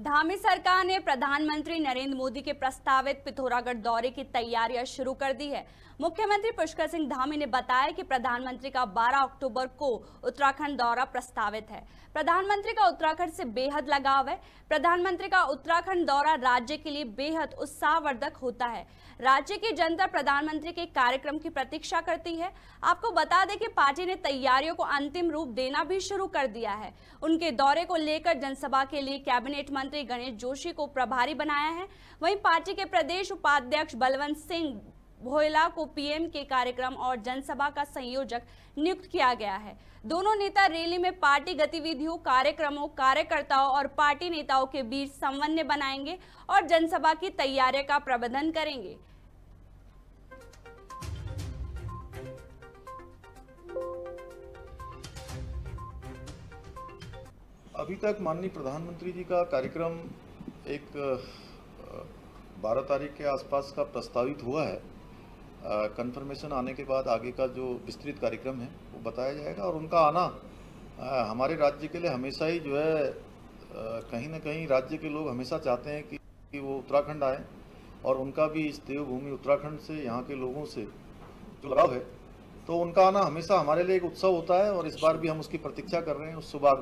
धामी सरकार ने प्रधानमंत्री नरेंद्र मोदी के प्रस्तावित पिथौरागढ़ दौरे की तैयारियां शुरू कर दी है। मुख्यमंत्री पुष्कर सिंह धामी ने बताया कि प्रधानमंत्री का 12 अक्टूबर को उत्तराखंड दौरा प्रस्तावित है। प्रधानमंत्री का उत्तराखंड से बेहद लगाव है। प्रधानमंत्री का उत्तराखंड दौरा राज्य के लिए बेहद उत्साहवर्धक होता है। राज्य की जनता प्रधानमंत्री के कार्यक्रम की प्रतीक्षा करती है। आपको बता दें कि पार्टी ने तैयारियों को अंतिम रूप देना भी शुरू कर दिया है। उनके दौरे को लेकर जनसभा के लिए कैबिनेट मंत्री गणेश जोशी को प्रभारी बनाया है। वहीं पार्टी के प्रदेश उपाध्यक्ष बलवंत सिंह भोयला को पीएम के कार्यक्रम और जनसभा का संयोजक नियुक्त किया गया है। दोनों नेता रैली में पार्टी गतिविधियों, कार्यक्रमों, कार्यकर्ताओं और पार्टी नेताओं के बीच समन्वय बनाएंगे और जनसभा की तैयारी का प्रबंधन करेंगे। अभी तक माननीय प्रधानमंत्री जी का कार्यक्रम एक 12 तारीख के आसपास का प्रस्तावित हुआ है। कंफर्मेशन आने के बाद आगे का जो विस्तृत कार्यक्रम है वो बताया जाएगा। और उनका आना हमारे राज्य के लिए हमेशा ही जो है कहीं ना कहीं राज्य के लोग हमेशा चाहते हैं कि वो उत्तराखंड आए और उनका भी इस देवभूमि उत्तराखंड से, यहाँ के लोगों से जो लगाव है, तो उनका आना हमेशा हमारे लिए एक उत्सव होता है और इस बार भी हम उसकी प्रतीक्षा कर रहे हैं। उस शुभ